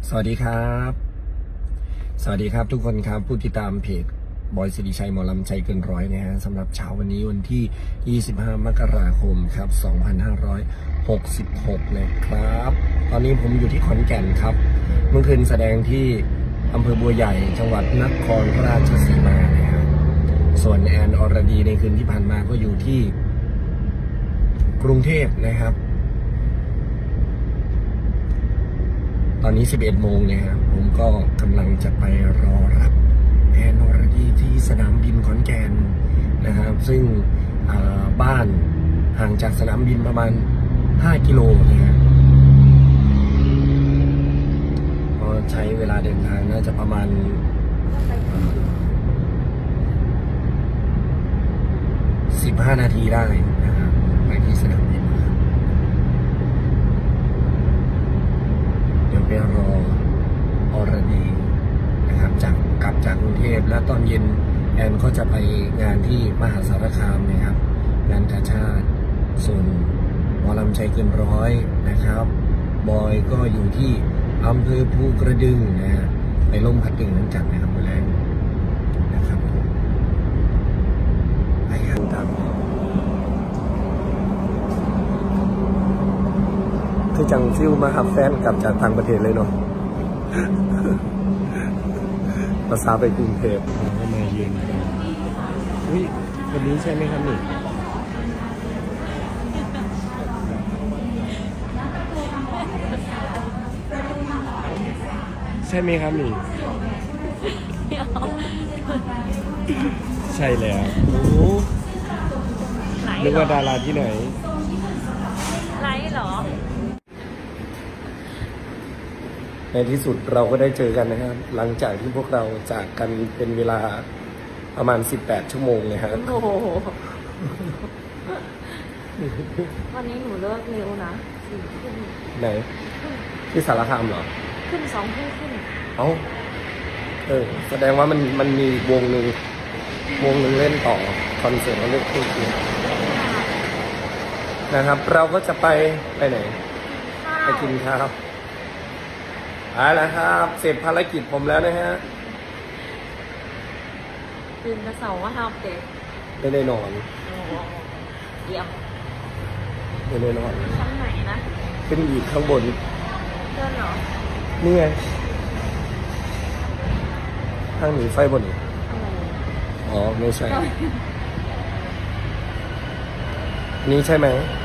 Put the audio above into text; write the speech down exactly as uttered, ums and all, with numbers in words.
สวัสดีครับสวัสดีครับทุกคนครับผู้ติดตามเพจบอยสิริชัยหมอลำใจเกินร้อยนะฮะสำหรับเช้าวันนี้วันที่ยี่สิบห้ามกราคมครับสองพันห้าร้อยหกสิบหกนะครับตอนนี้ผมอยู่ที่ขอนแก่นครับเมื่อคืนแสดงที่อำเภอบัวใหญ่จังหวัดนครราชสีมานะครับส่วนแอนอรดีในคืนที่ผ่านมาก็อยู่ที่กรุงเทพนะครับตอนนี้สิบเอ็ดโมงเนี่ยครับผมก็กำลังจะไปรอรับแอนอรดีที่สนามบินขอนแก่นนะครับซึ่งบ้านห่างจากสนามบินประมาณห้ากิโลนะครับก็ใช้เวลาเดินทางน่าจะประมาณสิบห้านาทีได้นะครับไปที่สนามบินไปรออรดีนะครับจากกลับจากกรุงเทพและตอนเย็นแอนก็จะไปงานที่มหาสารคามนะครับงานกาชาติส่วนหมอลำใจเกินร้อยนะครับบอยก็อยู่ที่อำเภอภูกระดึงนะฮะไปล่มพัดดึงนั้นจัดนะครับมือแรงนะครับไปกันตามคือจังฟิวมาหาแฟนกลับจากต่างประเทศเลยเนาะภาษาไปกรุงเทพก็มาเยือนกันอุ้ยวันนี้ใช่ไหมครับนี่ใช่ไหมครับนี่ใช่แล้วโอ้นึกว่าดาราที่ไหนไลฟ์เหรอในที่สุดเราก็ได้เจอกันนะครับหลังจากที่พวกเราจากกันเป็นเวลาประมาณสิบแปดชั่วโมงเลยครับโอ้โหวันนี้หนูเลิกเร็วนะสี่ทุ่มไหนที่สารคามเหรอขึ้นสองทุ่มขึ้นเอ้าเออแสดงว่ามันมันมีวงหนึ่งวงหนึ่งเล่นต่อคอนเสิร์ตเขาเล่นคู่กันนะครับเราก็จะไปไปไหนไปกินข้าวเอาละครับเสร็จภารกิจผมแล้วนะฮะตื่นกระเสาว่าฮาเด็กไม่ได้นอนเยี่ยมไม่ได้นอนชั้นไหนนะเป็นอีกข้างบนเดินเหรอนี่ไงทางหนีไฟบนอ๋อไม่ใช่นี่ใช่ไหม